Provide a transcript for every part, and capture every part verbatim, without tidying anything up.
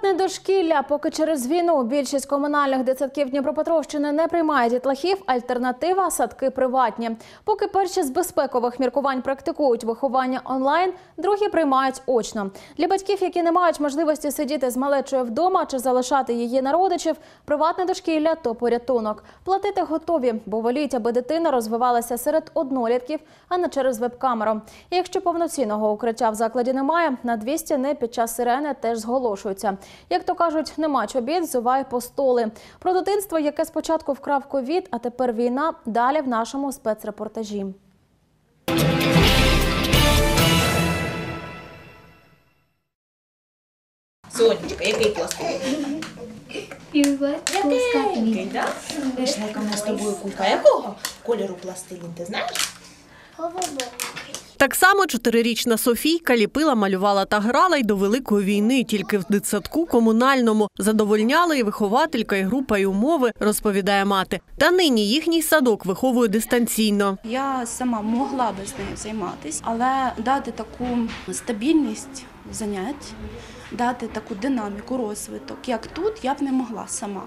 Приватне дошкілля. Поки через війну більшість комунальних дитсадків Дніпропетровщини не приймає дітлахів, альтернатива – садки приватні. Поки перші з безпекових міркувань практикують виховання онлайн, другі приймають очно. Для батьків, які не мають можливості сидіти з малечою вдома чи залишати її на родичів, приватне дошкілля – то порятунок. Платити готові, бо воліють, аби дитина розвивалася серед однолітків, а не через веб-камеру. І якщо повноцінного укриття в закладі немає, на дві стіни під час сирени теж зголошуються. Як то кажуть, нема чобіт, зувай по столи. Про дитинство, яке спочатку вкрав ковід, а тепер війна, далі в нашому спецрепортажі. Сонечка, який пластилін? Який, так? Знаєш, яка в нас з тобою кулька? Якого кольору пластилін, ти знаєш? Так само чотирирічна Софійка ліпила, малювала та грала й до Великої війни, тільки в дитсадку комунальному. Задовольняли і вихователька, і група, і умови, розповідає мати. Та нині їхній садок виховує дистанційно. Я сама могла би з нею займатися, але дати таку стабільність занять, дати таку динаміку, розвиток, як тут, я б не могла сама.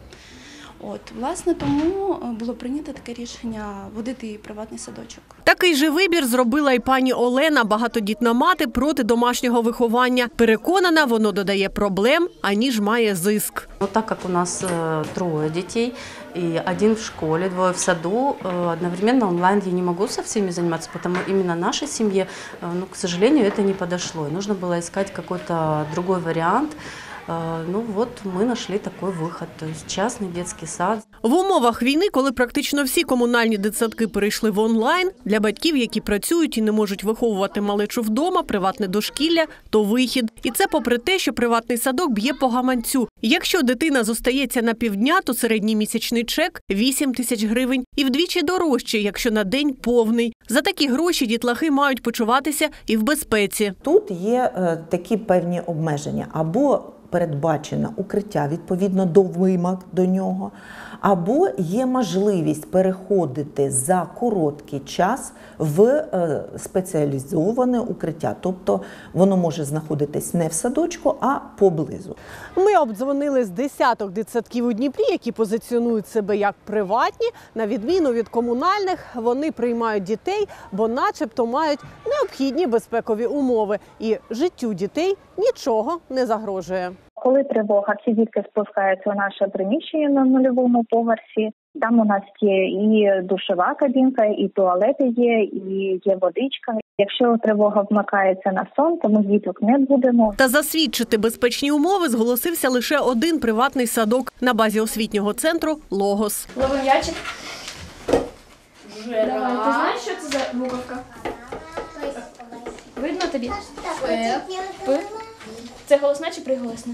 От, власне, тому було прийнято таке рішення водити її в приватний садочок. Такий же вибір зробила і пані Олена, багатодітна мати проти домашнього виховання. Переконана, воно додає проблем, аніж має зиск. Ну, так як у нас трое детей, и один в школе, двое в саду, одновременно онлайн я не могу со всеми заниматься, потому именно нашей семье, ну, к сожалению, это не подошло. И нужно было искать какой-то другой вариант. Ну вот ми знайшли такий вихід, тобто частний дитячий сад. В умовах війни, коли практично всі комунальні дитсадки перейшли в онлайн, для батьків, які працюють і не можуть виховувати малечу вдома, приватне дошкілля – то вихід. І це попри те, що приватний садок б'є по гаманцю. Якщо дитина зостається на півдня, то середній місячний чек – вісім тисяч гривень. І вдвічі дорожче, якщо на день повний. За такі гроші дітлахи мають почуватися і в безпеці. Тут є е, такі певні обмеження. Або передбачено укриття відповідно до вимог до нього, або є можливість переходити за короткий час в спеціалізоване укриття. Тобто воно може знаходитись не в садочку, а поблизу. Ми обдзвонили з десяток дитсадків у Дніпрі, які позиціонують себе як приватні. На відміну від комунальних, вони приймають дітей, бо начебто мають необхідні безпекові умови. І життю дітей нічого не загрожує. Коли тривога, всі дітки спускаються у наше приміщення на нульовому поверсі. Там у нас є і душова кабінка, і туалети є, і є водичка. Якщо тривога вмикається на сон, то ми діток не будемо. Та засвідчити безпечні умови зголосився лише один приватний садок на базі освітнього центру «Логос». Ловим м'ячик. Давай. Ти знаєш, що це за буковка? Видно тобі? П. П. Це голосна чи приголосна?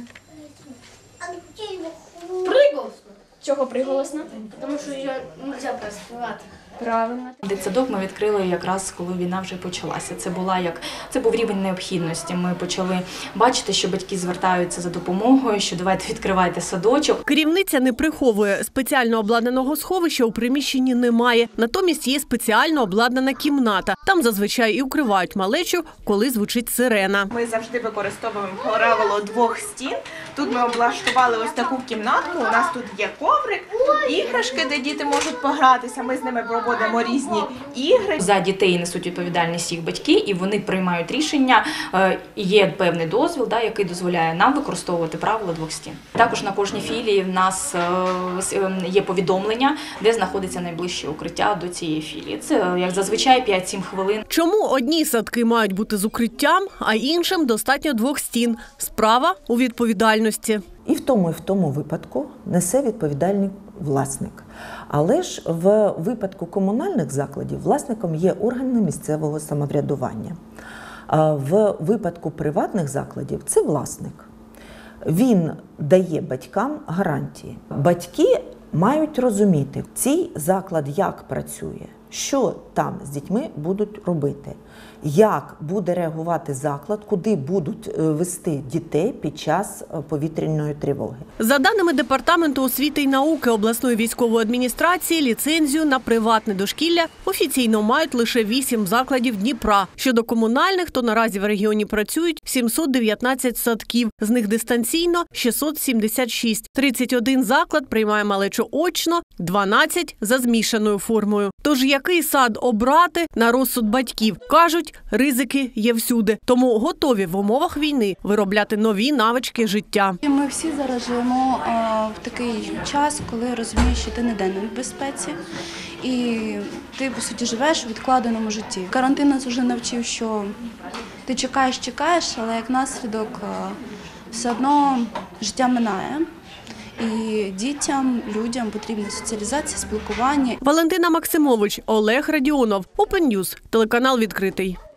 Приголосна. Чого приголосна? Тому що її не можна проспівати. Правильно. Дитсадок ми відкрили якраз, коли війна вже почалася. Це була як це був рівень необхідності. Ми почали бачити, що батьки звертаються за допомогою, що давайте відкривайте садочок. Керівниця не приховує, спеціально обладнаного сховища у приміщенні немає. Натомість є спеціально обладнана кімната. Там зазвичай і укривають малечу, коли звучить сирена. Ми завжди використовуємо правило двох стін. Тут ми облаштували ось таку кімнатку. У нас тут є коврик, іграшки, де діти можуть погратися. Ми з ними проводимо різні ігри. За дітей несуть відповідальність їх батьки, і вони приймають рішення. Є певний дозвіл, да, який дозволяє нам використовувати правило двох стін. Також на кожній філії в нас є повідомлення, де знаходиться найближче укриття до цієї філії. Це, як зазвичай, п'ять-сім хвилин. Чому одні садки мають бути з укриттям, а іншим достатньо двох стін? Справа у відповідальності. І в тому, і в тому випадку несе відповідальний власник. Але ж в випадку комунальних закладів власником є органи місцевого самоврядування. А в випадку приватних закладів це власник. Він дає батькам гарантії. Батьки мають розуміти, цей заклад як працює. що там з дітьми будуть робити, як буде реагувати заклад, куди будуть вести дітей під час повітряної тривоги. За даними Департаменту освіти і науки обласної військової адміністрації, ліцензію на приватне дошкілля офіційно мають лише вісім закладів Дніпра. Щодо комунальних, то наразі в регіоні працюють сімсот дев'ятнадцять садків, з них дистанційно – шістсот сімдесят шість. тридцять один заклад приймає малечу очно, дванадцять – за змішаною формою. Тож який сад обрати на розсуд батьків? Кажуть, ризики є всюди. Тому готові в умовах війни виробляти нові навички життя. Ми всі зараз живемо в такий час, коли розумієш, що ти ніде не в безпеці. І ти, по суті, живеш у відкладеному житті. Карантин нас вже навчив, що ти чекаєш, чекаєш, але як наслідок все одно життя минає. І дітям, людям потрібна соціалізація, спілкування. Валентина Максимович, Олег Радіонов, Open News, телеканал «Відкритий».